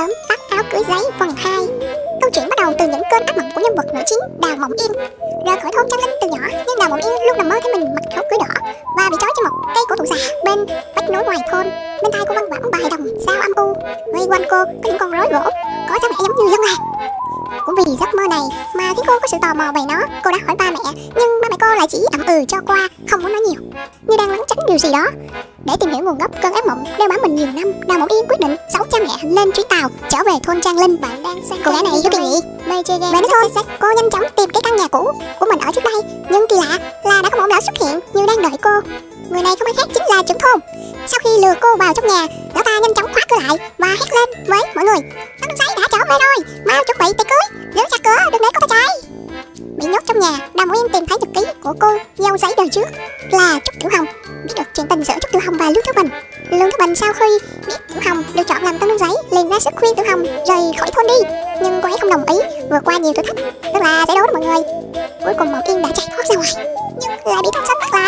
Tóm tắt áo cưới giấy phần 2. Câu chuyện bắt đầu từ những cơn ác mộng của nhân vật nữ chính Đào Mộng Yên. Rời khỏi thôn Trang Linh từ nhỏ, nhưng Đào Mộng Yên luôn nằm mơ thấy mình mặc áo cưới đỏ và bị trói trên một cây cổ thụ già bên vách núi ngoài thôn. Bên tai cô văng vẳng bài đồng sao âm u, vây quanh cô có những con rối gỗ có dáng vẻ giống như dân làng. Cũng vì giấc mơ này mà khiến cô có sự tò mò về nó. Cô đã hỏi ba mẹ, nhưng ba mẹ cô lại chỉ ậm ừ cho qua, không muốn nói nhiều, như đang lẩn tránh điều gì đó. Để tìm hiểu nguồn gốc cơn ác mộng đeo bám mình nhiều năm, Đào Mộng Yên quyết định giấu cha mẹ lên chuyến tàu trở về thôn Trang Linh. Bạn đang xem cô gái này vô kỳ nhỉ? Về nói thôi, cô nhanh chóng tìm cái căn nhà cũ của mình ở trước đây, nhưng kỳ lạ là đã có một ông lão xuất hiện như đang đợi cô. Người này không ai khác chính là trưởng thôn. Sau khi lừa cô vào trong nhà, lão ta nhanh chóng khóa cửa lại và hét lên với mọi người: "Tân Giấy đã trở về rồi, mau chuẩn bị tiệc cưới, giữ chặt cửa đừng để có tay trái." Bị nhốt trong nhà, Đào Mộng Yên tìm thấy nhật ký của cô dâu giấy đời trước là Trúc Tiểu Hồng. Biết được chuyện tình giữa Trúc Tiểu Hồng và Lương Thứ Bình, Lương Thứ Bình sau khi biết Tiểu Hồng được chọn làm Tân Nương Giấy liền ra sức khuyên Tiểu Hồng rời khỏi thôn đi, nhưng cô ấy không đồng ý. Vượt qua nhiều thử thách, tức là giải đố đó mọi người, cuối cùng Mộng Yên đã chạy thoát ra ngoài, nhưng lại bị thôn dân bắt lại.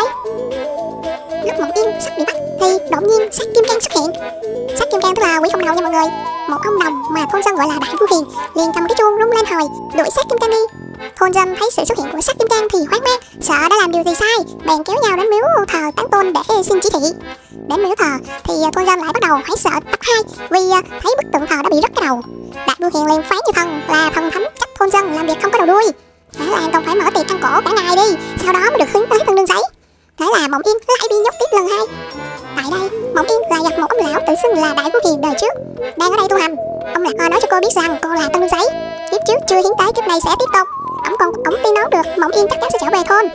Lúc Mộng Yên sắp bị bắt thì đột nhiên Sát Kim Cang xuất hiện. Sát Kim Cang tức là quỷ không đầu nha mọi người, một ông đồng mà thôn dân gọi là Đại Vu Hiền liền cầm cái chuông rung lên hồi đuổi Sát Kim Cang đi. Thôn dân thấy sự xuất hiện của Sát Kim Cang thì hoang mang, sợ đã làm điều gì sai, bèn kéo nhau đến miếu thờ Tán Tôn để xin chỉ thị. Đến miếu thờ thì thôn dân lại bắt đầu hoảng sợ tập 2 vì thấy bức tượng thờ đã bị rớt cái đầu. Đại Vu Hiền liền phái như thần là thần thánh trách thôn dân làm việc không có đầu đuôi. Thế là còn phải mở tiệc ăn cổ cả ngày đi, sau đó mới được hướng tới Tân Nương Giấy. Thế là Mộng Yên lại bị nhốt tiếp lần 2. Tại đây Mộng Yên lại gặp một ông lão tự xưng là Đại Vu Hiền đời trước đang ở đây tu hành. Ông lão nói cho cô biết rằng cô là Tân Nương Giấy, kiếp trước chưa hiến tế, kiếp này sẽ tiếp tục. Ông tin nói được Mộng Yên chắc chắn sẽ trở về thôn.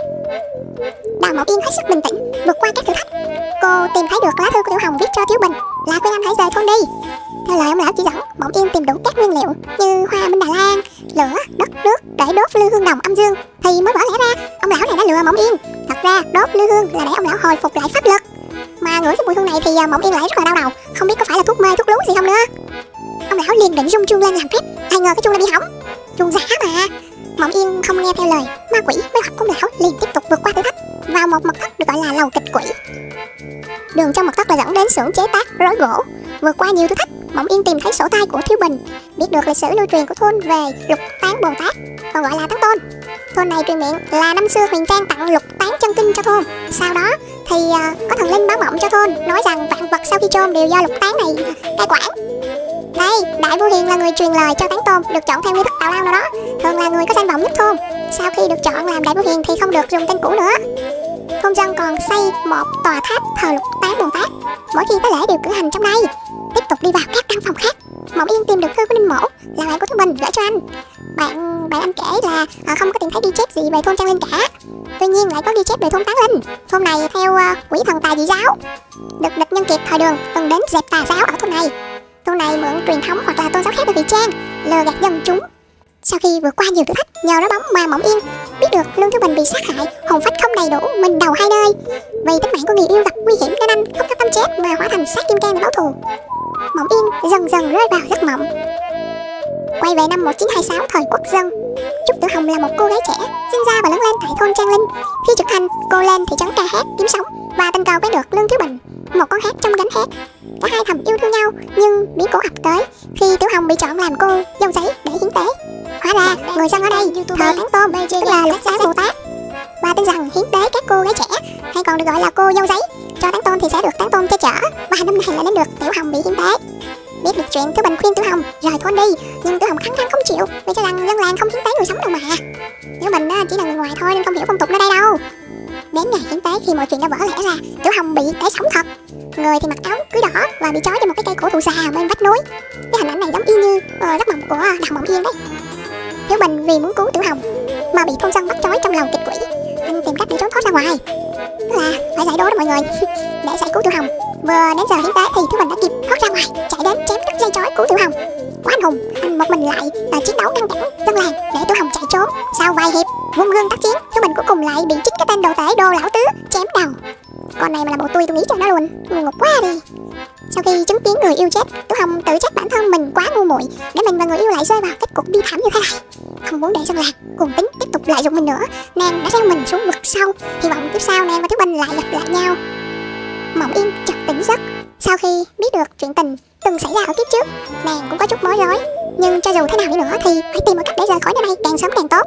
Đào Mộng Yên hết sức bình tĩnh vượt qua các thử thách. Cô tìm thấy được lá thư của Tiểu Hồng viết cho Thiếu Bình là khuyên anh hãy rời thôn đi. Theo lời ông lão chỉ dẫn, Mộng Yên tìm đủ các nguyên liệu như hoa minh Đà Lan, lửa, đất, nước để đốt lư hương đồng âm dương thì mới vỡ lẽ ra ông lão này đã lừa Mộng Yên. Thật ra đốt lư hương là để ông lão hồi phục lại pháp lực, mà ngửi cái mùi hương này thì Mộng Yên lại rất là đau đầu, không biết có phải là thuốc mê thuốc lú gì không nữa. Ông lão liền định rung chuông lên làm phép, ai ngờ cái chuông lại bị hỏng, chuông giả mà. Mộng Yên không nghe theo lời, ma quỷ mới hoặc ông lão liền tiếp tục vượt qua thử thách vào một mật thất được gọi là lầu tịch quỷ. Đường trong mật thất là dẫn đến xưởng chế tác rối gỗ. Vượt qua nhiều thử thách, Mộng Yên tìm thấy sổ tay của Thiếu Bình, biết được lịch sử lưu truyền của thôn về Lục Tán Bồ Tát, còn gọi là Tán Tôn. Thôn này truyền miệng là năm xưa Huyền Trang tặng Lục Tán chân kinh cho thôn. Sau đó thì có thần linh báo mộng cho thôn, nói rằng vạn vật sau khi chôn đều do Lục Tán này cai quản. Đây, Đại Vu Hiền là người truyền lời cho Tán Tôn được chọn theo nghi thức tào lao nào đó, thường là người có danh vọng nhất thôn. Sau khi được chọn làm Đại Vu Hiền thì không được dùng tên cũ nữa. Thôn dân còn xây một tòa tháp thờ Lục Tán Bồ Tát, mỗi khi tới lễ đều cử hành trong đây. Tiếp tục đi vào các căn phòng khác, Mộng Yên tìm được thư của Ninh Mỗ là bạn của Thiếu Bình gửi cho anh. Bạn anh kể là không có tìm thấy ghi chép gì về thôn Trang Linh cả, tuy nhiên lại có ghi chép về thôn Tán Linh. Thôn này theo quỷ thần Tà Dị giáo, được địch nhân kiệt thời Đường từng đến dẹp tà giáo ở thôn này. Thôn này mượn truyền thống hoặc là tôn giáo khác để ngụy trang, lừa gạt dân chúng. Sau khi vượt qua nhiều thử thách, nhờ đó bóng mà Mộng Yên biết được Lương Thứ Bình bị sát hại, hồn phách không đầy đủ, mình đầu hai nơi. Vì tính mạng của người yêu gặp nguy hiểm nên anh không có tâm chết mà hóa thành Sát Kim Cang để báo thù. Mộng Yên dần dần rơi vào giấc mộng. Quay về năm 1926 thời Quốc dân, Trúc Tiểu Hồng là một cô gái trẻ sinh ra và lớn lên tại thôn Trang Linh. Khi trưởng thành, cô lên thị trấn ca hát kiếm sống và tình cờ quen được Lương Thứ Bình, một con hát trong gánh hát. Cả hai thầm yêu thương nhau, nhưng biến cố ập tới khi Tiểu Hồng bị chọn làm cô dâu giấy để hiến tế. Hóa ra người dân ở đây thờ Tán Tôn, tức là Lục Tán Bồ Tát, và tin rằng hiến tế các cô gái trẻ hay còn được gọi là cô dâu giấy cho Tán Tôn thì sẽ được Tán Tôn che chở, và năm nay lại đến được Tiểu Hồng bị hiến tế. Biết được chuyện, Thiếu Bình khuyên Tiểu Hồng rời thôn đi, nhưng Tiểu Hồng khăng khăng không chịu vì cho rằng dân làng không hiến tế người sống đâu mà. Thiếu Bình chỉ là người ngoài thôi nên không hiểu phong tục nơi đây đâu. Đến ngày hiến tế, khi mọi chuyện đã vỡ lẽ ra, Tiểu Hồng bị tế sống thật, người thì mặc áo cưới đỏ và bị trói trên một cái cây cổ thụ già bên vách núi. Cái hình ảnh này giống y như giấc mộng của Đào Mộng Yên đấy. Thiếu Bình vì muốn cứu Tiểu Hồng mà bị thôn dân bắt trói trong lầu kịch quỷ, anh tìm cách để trốn thoát ra ngoài, tức là phải giải đố đó mọi người. Để giải cứu Tiểu Hồng, vừa đến giờ hiến tế thì Thiếu Bình đã kịp thoát ra ngoài, chạy đến chém đứt dây trói cứu Tiểu Hồng. Quá anh hùng, anh một mình lại chiến đấu ngăn cản dân làng để Tiểu Hồng chạy trốn. Sau vài hiệp vung gươm tác chiến, Thiếu Bình cuối cùng lại bị chính cái tên đồ tể Đồ Lão Tứ chém đầu. Con này mà là bộ tôi nghĩ cho nó luôn, ngu ngốc quá đi. Sau khi chứng kiến người yêu chết, Tiểu Hồng tự trách bản thân mình quá ngu muội để mình và người yêu lại rơi vào kết cục bi thảm như thế này. Không muốn để dân làng cuồng tín tiếp tục lợi dụng mình nữa, nàng đã gieo mình xuống vực sâu, hy vọng kiếp sau nàng và Thiếu Bình lại gặp lại nhau. Mộng Yên chợt tỉnh giấc. Sau khi biết được chuyện tình từng xảy ra ở kiếp trước, nàng cũng có chút bối rối, nhưng cho dù thế nào đi nữa thì phải tìm một cách để rời khỏi nơi này càng sớm càng tốt.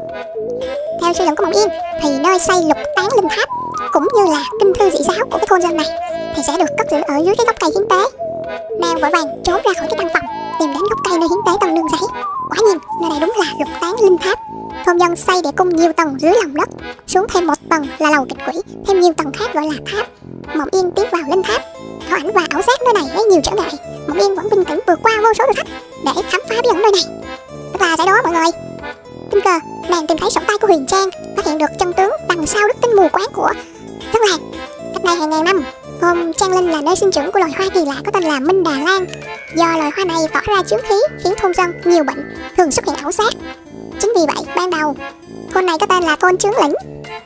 Theo suy luận của Mộng Yên thì nơi xây lục tán linh tháp cũng như là kinh thư dị giáo của cái thôn dân này thì sẽ được cất giữ ở dưới cái gốc cây hiến tế. Nàng vội vàng trốn ra khỏi cái căn phòng, tìm đến gốc cây nơi hiến tế tầng nương giấy. Quả nhiên nơi đây đúng là lục tán linh tháp. Thôn dân xây địa cung nhiều tầng dưới lòng đất, xuống thêm một tầng là lầu kịch quỷ, thêm nhiều tầng khác gọi là tháp. Mộng Yên tiến vào linh tháp, ảo ảnh và ảo giác nơi này lấy nhiều trở ngại. Mộng Yên vẫn bình tĩnh vượt qua vô số thử thách để khám phá bí ẩn nơi này. Tức là giải đố mọi người. Tình cờ nàng tìm thấy sổ tay của Huyền Trang, phát hiện được chân tướng đằng sau đức tin mù quáng của dân làng. Cách đây hàng ngàn năm, thôn Trang Linh là nơi sinh trưởng của loài hoa kỳ lạ có tên là Minh Đà Lan. Do loài hoa này tỏa ra chướng khí khiến thôn dân nhiều bệnh, thường xuất hiện ảo giác. Chính vì vậy ban đầu thôn này có tên là thôn Chướng Lĩnh.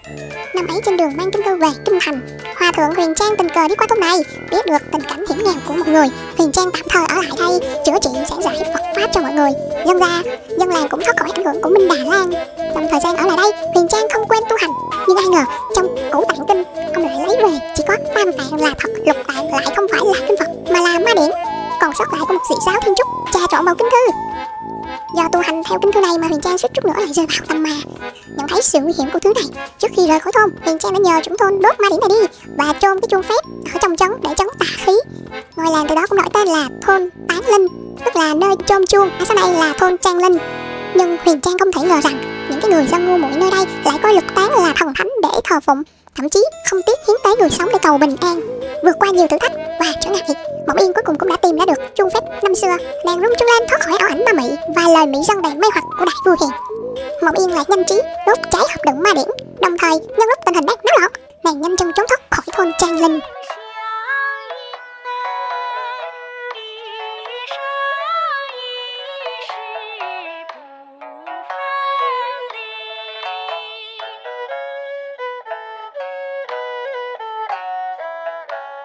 Năm ấy trên đường mang kinh thư về kinh thành, hòa thượng Huyền Trang tình cờ đi qua thôn này, biết được tình cảnh hiểm nghèo của mọi người. Huyền Trang tạm thời ở lại đây chữa trị giảng giải Phật pháp cho mọi người. Dân làng cũng thoát khỏi ảnh hưởng của Minh Đà Lan. Trong thời gian ở lại đây, Huyền Trang không quên tu hành, nhưng ai ngờ trong Cửu Tạng Kinh ông lại lấy về chỉ có Tam Tạng là thật, Lục Tạng lại không phải là kinh Phật mà là ma điển, còn sót lại của một dị giáo Thiên Trúc trà trộn vào kinh thư. Do tu hành theo kinh thư này mà Huyền Trang suýt chút nữa lại rơi vào tầm ma. Nhận thấy sự nguy hiểm của thứ này, trước khi rời khỏi thôn, Huyền Trang đã nhờ trưởng thôn đốt ma điển này đi và chôn cái chuông phép ở trong trấn để trấn tà khí. Ngôi làng từ đó cũng đổi tên là thôn Tán Linh, tức là nơi chôn chuông, sau này là thôn Trang Linh. Nhưng Huyền Trang không thể ngờ rằng những cái người dân ngu muội nơi đây lại coi lục tán là thần thánh để thờ phụng, thậm chí không tiếc hiến tế người sống để cầu bình an. Vượt qua nhiều thử thách và trở ngại, Mộng Yên cuối cùng cũng đã tìm ra được chuông phép năm xưa. Nàng rung chuông lên thoát khỏi ảo ảnh ma mị và lời mỹ dân đầy mê hoặc của đại vua Hiền. Mộng Yên lại nhanh trí đốt cháy hộp đựng ma điển, đồng thời nhân lúc tình hình đang náo loạn, nàng nhanh chân trốn thoát khỏi thôn Trang Linh.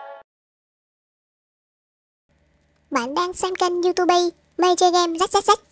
Bạn đang xem kênh YouTube Mê Chơi Game ZZZ.